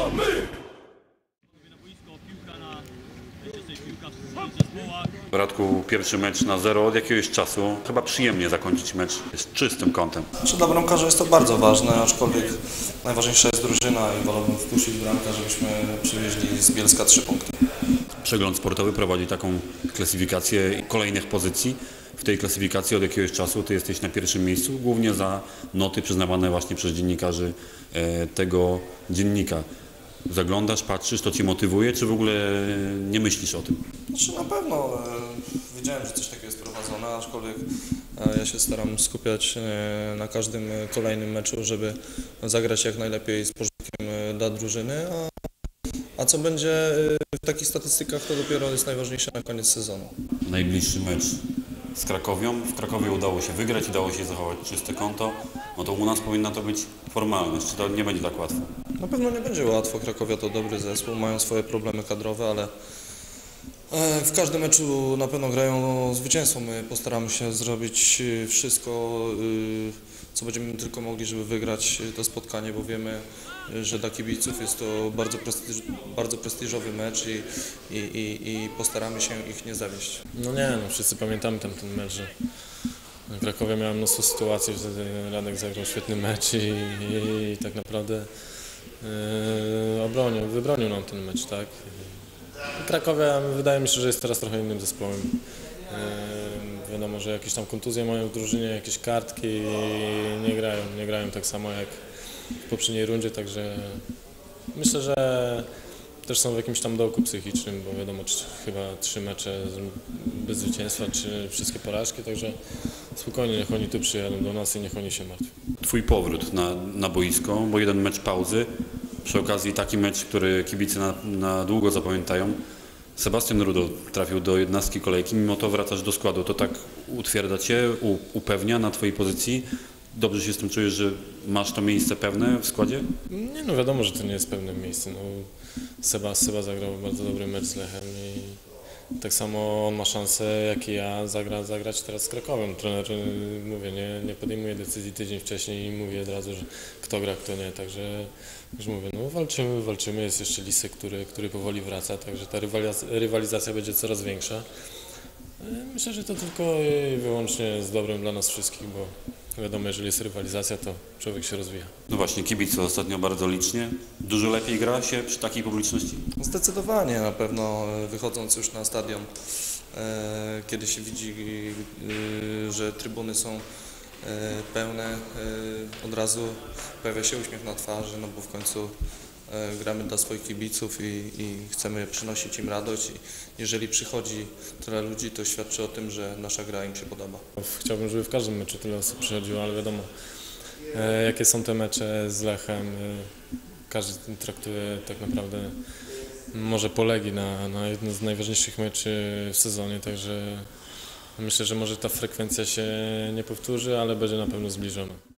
Radku, pierwszy mecz na zero od jakiegoś czasu. Chyba przyjemnie zakończyć mecz z czystym kątem. Dla bramkarza jest to bardzo ważne, aczkolwiek najważniejsza jest drużyna i wolałbym wpuścić bramkę, żebyśmy przywieźli z Bielska 3 punkty. Przegląd sportowy prowadzi taką klasyfikację kolejnych pozycji. W tej klasyfikacji od jakiegoś czasu ty jesteś na pierwszym miejscu, głównie za noty przyznawane właśnie przez dziennikarzy tego dziennika. Zaglądasz, patrzysz, to cię motywuje, czy w ogóle nie myślisz o tym? Znaczy na pewno wiedziałem, że coś takiego jest prowadzone, aczkolwiek ja się staram skupiać na każdym kolejnym meczu, żeby zagrać jak najlepiej z pożytkiem dla drużyny, a co będzie w takich statystykach, to dopiero jest najważniejsze na koniec sezonu. Najbliższy mecz z Krakowią. W Krakowie udało się wygrać, udało się zachować czyste konto. No to u nas powinna to być formalność, czy to nie będzie tak łatwo? Na pewno nie będzie łatwo, Krakowia to dobry zespół, mają swoje problemy kadrowe, ale w każdym meczu na pewno grają zwycięstwo. My postaramy się zrobić wszystko, co będziemy tylko mogli, żeby wygrać to spotkanie, bo wiemy, że dla kibiców jest to bardzo prestiżowy mecz i postaramy się ich nie zawieść. No wszyscy pamiętamy ten mecz, że Krakowia miała mnóstwo sytuacji, wtedy Radek zagrał świetny mecz i tak naprawdę wybronił nam ten mecz, tak. Krakowia wydaje mi się, że jest teraz trochę innym zespołem. Wiadomo, że jakieś tam kontuzje mają w drużynie, jakieś kartki i nie grają tak samo jak w poprzedniej rundzie, także myślę, że też są w jakimś tam dołku psychicznym, bo wiadomo, chyba 3 mecze bez zwycięstwa, czy wszystkie porażki, także spokojnie, niech oni tu przyjadą do nas i niech oni się martwią. Twój powrót na boisko, bo jeden mecz pauzy, przy okazji taki mecz, który kibice na długo zapamiętają. Sebastian Rudo trafił do 11 kolejki, mimo to wracasz do składu. To tak utwierdza cię, upewnia na twojej pozycji? Dobrze się z tym czujesz, że masz to miejsce pewne w składzie? Nie, no wiadomo, że to nie jest pewne miejsce. No, Seba zagrał bardzo dobry mecz z Lechem i tak samo on ma szansę, jak i ja, zagrać teraz z Krakowem. Trener, mówię, nie podejmuje decyzji tydzień wcześniej i mówi od razu, że kto gra, kto nie. Także już mówię, no walczymy. Jest jeszcze Lisek, który powoli wraca, także ta rywalizacja będzie coraz większa. Myślę, że to tylko i wyłącznie jest dobrym dla nas wszystkich, bo wiadomo, jeżeli jest rywalizacja, to człowiek się rozwija. No właśnie, kibice ostatnio bardzo licznie. Dużo lepiej gra się przy takiej publiczności? Zdecydowanie, na pewno wychodząc już na stadion, kiedy się widzi, że trybuny są pełne, od razu pojawia się uśmiech na twarzy, no bo w końcu gramy dla swoich kibiców i chcemy przynosić im radość. I jeżeli przychodzi tyle ludzi, to świadczy o tym, że nasza gra im się podoba. Chciałbym, żeby w każdym meczu tyle osób przychodziło, ale wiadomo, jakie są te mecze z Lechem. Każdy traktuje tak naprawdę, może polegi na jedno z najważniejszych meczy w sezonie, także myślę, że może ta frekwencja się nie powtórzy, ale będzie na pewno zbliżona.